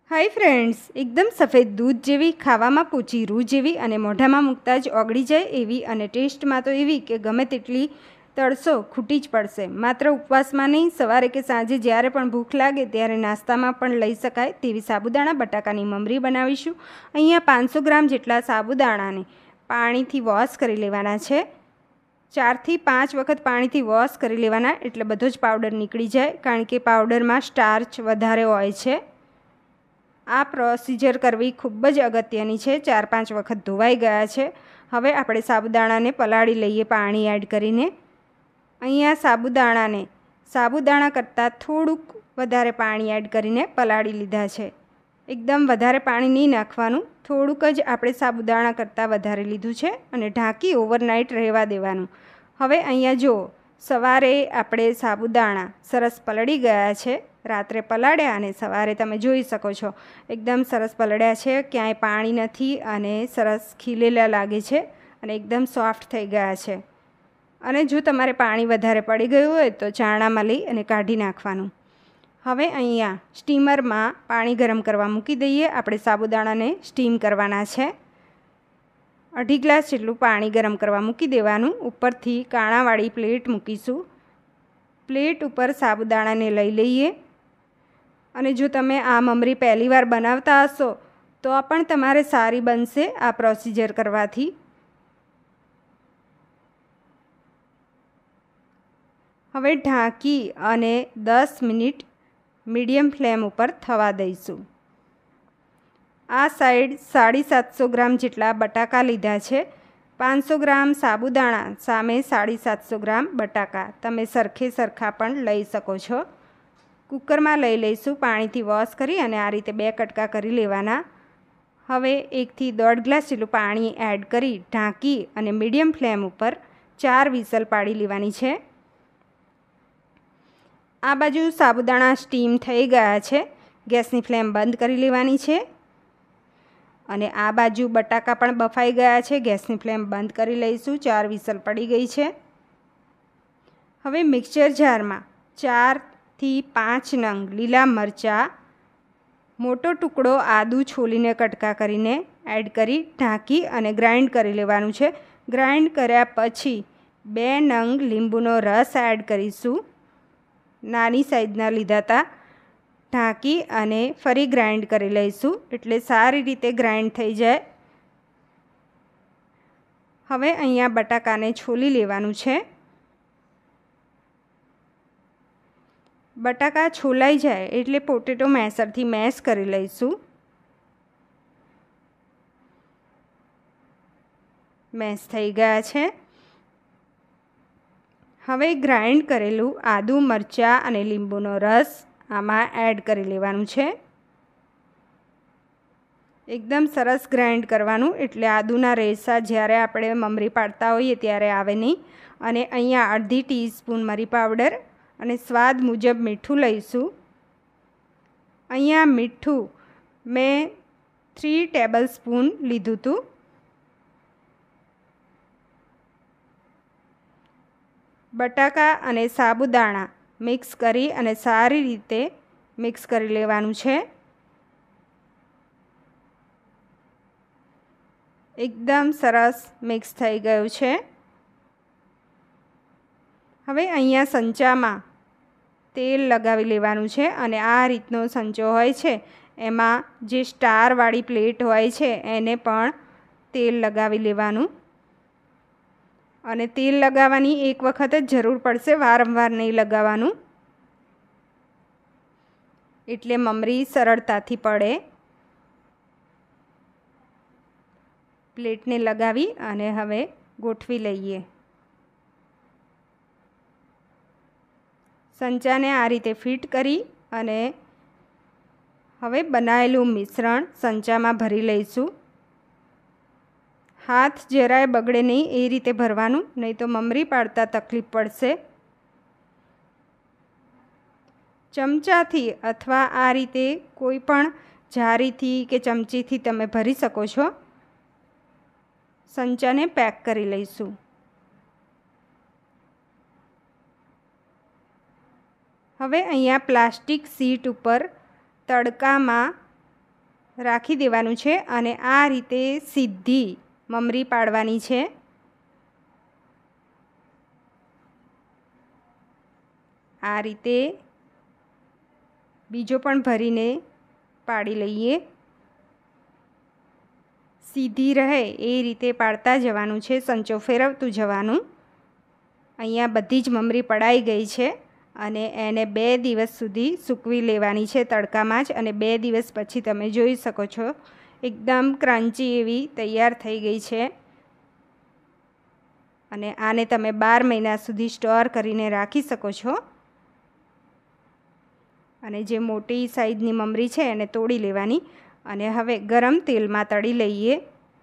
Hi friends, एकदम सफ़ेद दूध जेवी खावामां पोची रूह जेवी अने मोढामां मूकता ज ओगળી જાય એવી અને ટેસ્ટમાં તો એવી કે ગમે તેટલી તળશો ખૂટી જ પડશે। માત્ર ઉપવાસમાં નહીં, સવારે કે સાંજે જ્યારે પણ ભૂખ લાગે ત્યારે નાસ્તામાં પણ લઈ શકાય તેવી સાબુદાણા બટાકાની મમરી બનાવીશું। અહીંયા 500 ગ્રામ જેટલા સાબુદાણાને પાણીથી વોશ કરી લેવાના છે। 4 થી 5 વખત પાણીથી વોશ કરી લેવાના એટલે બધો જ પાવડર નીકળી જાય, કારણ કે પાવડરમાં સ્ટાર્ચ વધારે હોય છે। આ પ્રોસિજર કરવી ખૂબ જ અગત્યની છે। 4-5 વખત ધોવાઈ ગયા છે। હવે આપણે સાબુદાણાને પલાળી લઈએ પાણી એડ કરીને। અહીંયા સાબુદાણા કરતાં થોડુંક વધારે પાણી એડ કરીને પલાળી લીધા છે। એકદમ વધારે પાણી નહીં નાખવાનું, થોડુંક જ આપણે સાબુદાણા કરતાં વધારે લીધું છે અને ઢાંકી ઓવરનાઇટ રહેવા દેવાનું। હવે અહીંયા જો સવારે આપણે સાબુદાણા સરસ પલળી ગયા છે, રાત્રે પલાળ્યા અને સવારે તમે જોઈ શકો છો એકદમ સરસ પલળ્યા છે, ક્યાંય પાણી નથી અને સરસ ખીલેલા લાગે છે અને એકદમ સોફ્ટ થઈ ગયા છે। અને જો તમારે પાણી વધારે પડી ગયું હોય તો ચારણામાં લઈ અને કાઢી નાખવાનું। હવે અહીંયા સ્ટીમરમાં પાણી ગરમ કરવા મૂકી દઈએ। આપણે સાબુદાણાને સ્ટીમ કરવાના છે। 1.5 ગ્લાસ જેટલું પાણી ગરમ કરવા મૂકી દેવાનું। ઉપરથી કાણાવાળી પ્લેટ મૂકીશું। પ્લેટ ઉપર સાબુદાણાને લઈ લઈએ અને જો તમે આ મમરી પહેલીવાર બનાવતા હશો તો પણ તમારે સારી બનશે આ પ્રોસિજર કરવાથી। હવે ઢાંકી અને 10 મિનિટ મીડિયમ ફ્લેમ ઉપર થવા દઈશું। આ સાઈડ 750 ગ્રામ જેટલા બટાકા લીધા છે। 500 ગ્રામ સાબુદાણા સામે 750 ગ્રામ બટાકા તમે સરખા પણ લઈ શકો છો। કુકરમાં લઈ લઈશું, પાણીથી વોશ કરી અને આ રીતે 2 કટકા કરી લેવાના। હવે 1 થી 1.5 ગ્લાસ જેટલું પાણી એડ કરી ઢાંકી અને મીડિયમ ફ્લેમ ઉપર 4 વિસલ પાડી લેવાની છે। આ બાજુ સાબુદાણા સ્ટીમ થઈ ગયા છે, ગેસની ફ્લેમ બંધ કરી લેવાની છે અને આ બાજુ બટાકા પણ બફાઈ ગયા છે, ગેસની ફ્લેમ બંધ કરી લઈશું। 4 વિસલ પડી ગઈ છે। હવે મિક્સર જારમાં 4 થી 5 નંગ લીલા મરચાં, મોટો ટુકડો આદું છોલીને કટકા કરીને એડ કરી ઢાંકી અને ગ્રાઇન્ડ કરી લેવાનું છે। ગ્રાઇન્ડ કર્યા પછી 2 નંગ લીંબુનો રસ એડ કરીશું। નાની સાઈઝના લીધા હતા। ઢાંકી અને ફરી ગ્રાઇન્ડ કરી લઈશું એટલે સારી રીતે ગ્રાઇન્ડ થઈ જાય। હવે અહીંયા બટાકાને છોલી લેવાનું છે। બટાકા છોલાઈ જાય એટલે પોટેટો મેસરથી મેશ કરી લઈશું। મેશ થઈ ગયા છે। હવે ગ્રાઇન્ડ કરેલું આદું, મરચાં અને લીંબુનો રસ આમાં એડ કરી લેવાનું છે। એકદમ સરસ ગ્રાઇન્ડ કરવાનું એટલે આદુના રેસા જ્યારે આપણે મમરી પાડતા હોઈએ ત્યારે આવે નહીં। અને અહીંયા અડધી ટીસ્પૂન મરી પાવડર અને સ્વાદ મુજબ મીઠું લઈશું। અહીંયા મીઠું મેં 3 ટેબલ સ્પૂન લીધું હતું। બટાકા અને સાબુદાણા મિક્સ કરી અને સારી રીતે મિક્સ કરી લેવાનું છે। એકદમ સરસ મિક્સ થઈ ગયું છે। હવે અહીંયા સંચામાં તેલ લગાવી લેવાનું છે અને આ રીતનો સંચો હોય છે એમાં જે સ્ટારવાળી પ્લેટ હોય છે એને પણ તેલ લગાવી લેવાનું અને તેલ લગાવવાની એક વખત જ જરૂર પડશે, વારંવાર નહીં લગાવવાનું, એટલે મમરી સરળતાથી પડે। પ્લેટને લગાવી અને હવે ગોઠવી લઈએ। સંચાને આ રીતે ફિટ કરી અને હવે બનાવેલું મિશ્રણ સંચામાં ભરી લઈશું। હાથ જરાય બગડે નહીં એ રીતે ભરવાનું, નહીં તો મમરી પાડતા તકલીફ પડશે। ચમચાથી અથવા આ રીતે કોઈ પણ જારીથી કે ચમચીથી તમે ભરી શકો છો। સંચાને પેક કરી લઈશું। હવે અહીંયા પ્લાસ્ટિક શીટ ઉપર તડકામાં રાખી દેવાનું છે અને આ રીતે સીધી મમરી પાડવાની છે. આ રીતે બીજો પણ ભરીને પાડી લઈએ. સીધી રહે એ રીતે પાડતા જવાનું છે, સંચો ફેરવતું જવાનું. અહીંયા બધી જ મમરી પડાઈ ગઈ છે અને એને 2 દિવસ સુધી સૂકવી લેવાની છે તડકામાં જ. અને 2 દિવસ પછી તમે જોઈ શકો છો એકદમ ક્રન્ચી એવી તૈયાર થઈ ગઈ છે. અને આને તમે 12 મહિના સુધી સ્ટોર કરીને રાખી શકો છો. અને જે મોટી સાઈઝની મમરી છે એને તોડી લેવાની અને હવે ગરમ તેલમાં તળી લઈએ.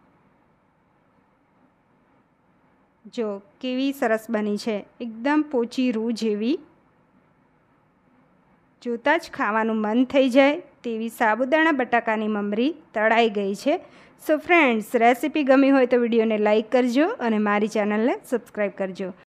જો કેવી સરસ બની છે, એકદમ પોચી રૂ જેવી. જોતાં જ ખાવાનું મન થઈ જાય તેવી સાબુદાણા બટાકાની મમરી તળાઈ ગઈ છે. સો ફ્રેન્ડ્સ, રેસીપી ગમી હોય તો વિડીયોને લાઈક કરજો અને મારી ચેનલને સબસ્ક્રાઈબ કરજો.